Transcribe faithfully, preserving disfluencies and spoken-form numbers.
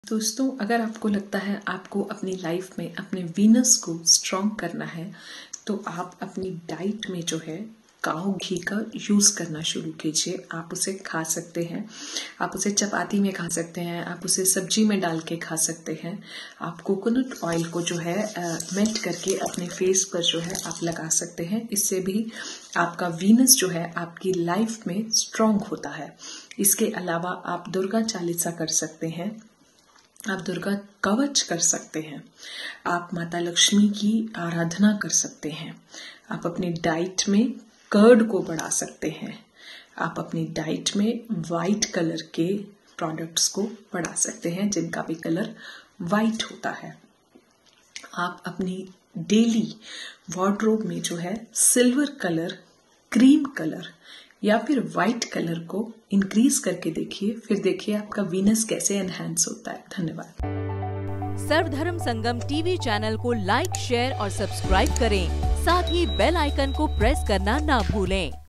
दोस्तों, अगर आपको लगता है आपको अपनी लाइफ में अपने वीनस को स्ट्रॉन्ग करना है तो आप अपनी डाइट में जो है काऊ घी का यूज़ करना शुरू कीजिए। आप उसे खा सकते हैं, आप उसे चपाती में खा सकते हैं, आप उसे सब्जी में डाल के खा सकते हैं। आप कोकोनट ऑयल को जो है मेल्ट करके अपने फेस पर जो है आप लगा सकते हैं। इससे भी आपका वीनस जो है आपकी लाइफ में स्ट्रॉन्ग होता है। इसके अलावा आप दुर्गा चालीसा कर सकते हैं, आप दुर्गा कवच कर सकते हैं, आप माता लक्ष्मी की आराधना कर सकते हैं, आप अपनी डाइट में कर्ड को बढ़ा सकते हैं, आप अपनी डाइट में वाइट कलर के प्रोडक्ट्स को बढ़ा सकते हैं जिनका भी कलर वाइट होता है। आप अपनी डेली वार्डरोब में जो है सिल्वर कलर, क्रीम कलर या फिर वाइट कलर को इंक्रीज करके देखिए, फिर देखिए आपका वीनस कैसे एनहांस होता है। धन्यवाद। सर्वधर्म संगम टीवी चैनल को लाइक, शेयर और सब्सक्राइब करें। साथ ही बेल आइकन को प्रेस करना ना भूलें।